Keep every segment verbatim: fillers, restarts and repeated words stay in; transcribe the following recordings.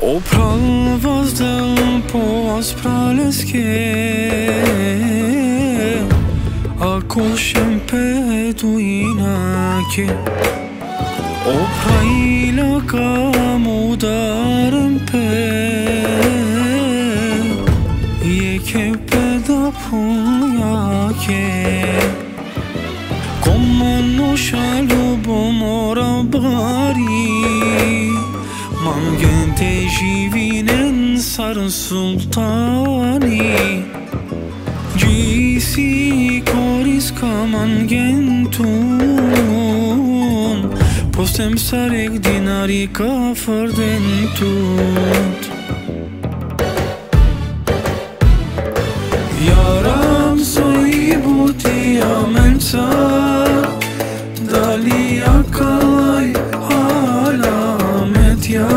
Oprall vazdan povas prales ke Ako shempe duina ke Oprayla kamudarem pe Yeke peda punya ke Komano shalu bomora bari Man gente jivinen sarın sultani Gisi koris kaman gentun Postem sarek dinari kafar dentut Yaram soibuti amensa Dali akalay alamet ya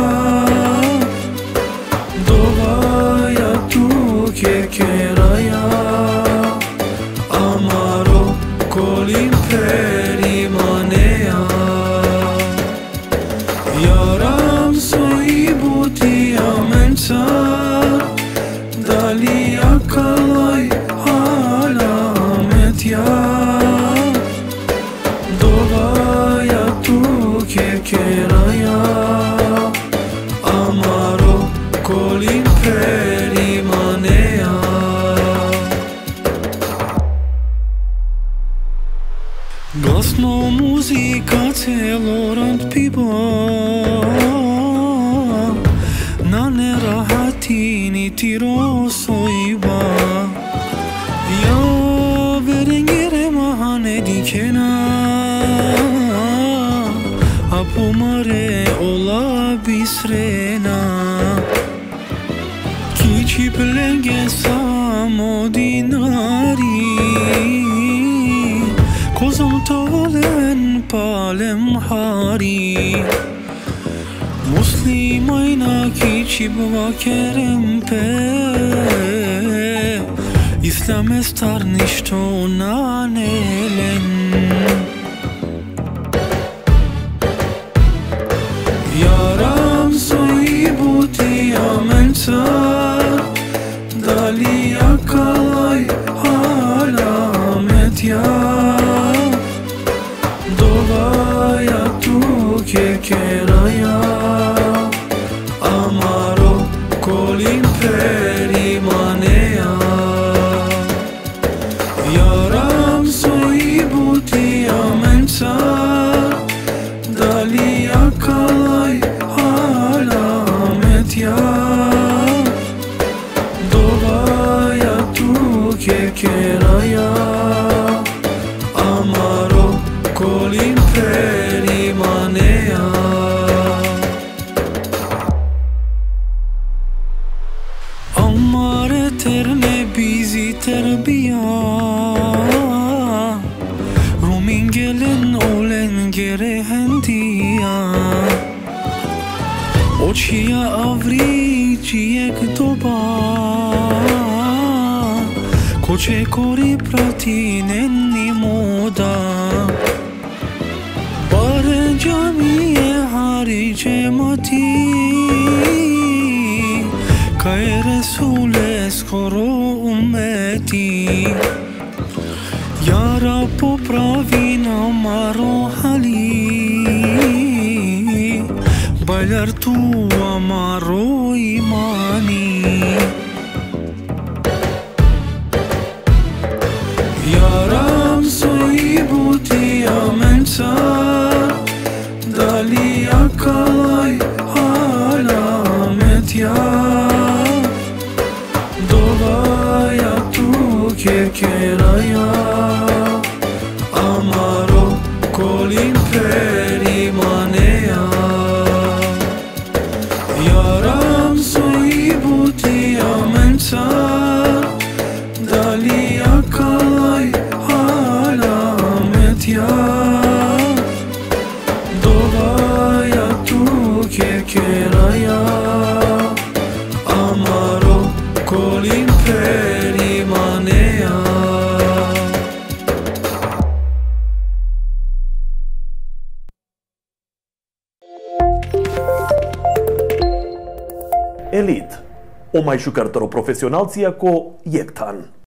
Dovaya tu kekeraya Amaro kolim perimanea Yaram soibuti amensa Dali akalay alamet ya Dovaya tu kekeraya Amaro kolim perimanea Glasno muzika celorant piba Na nerahatini tiro soiba Ya verengere mahane dikena Apomare ola bisrena Kici plenge samo dinari Kozam tavalen palem hari Muslimayna kici bva kerempe İslam estar nishto nanelen Yaram soibuti amensa Dali akalay alamet ya Dovaya tu kekeraya Amaro kolim perimanea Yaram soibuti amensa Dali akalay alamet ya Dovaya tu kekeraya Amaro kolim perimanea Amar eterne bizi terbiya Rumin gelen olen gerehendiya Oçiya avriciyek doba Koce kori pratinen moda Bare camiye harice mati Kay Resul eskoro ummeti Ya Rab popravi amaro hali Balar tu amaro imani Yaram soibuti amensa Dali akalay alamet ya Dovaya tu kekeraya Amaro kolim perimanea Yaram soibuti amensa Dali akalay alamet ya Dovaya tu kekeraya Amaro kolim perimanea Elite. O mai shukar tëro profesionalci ako jektan.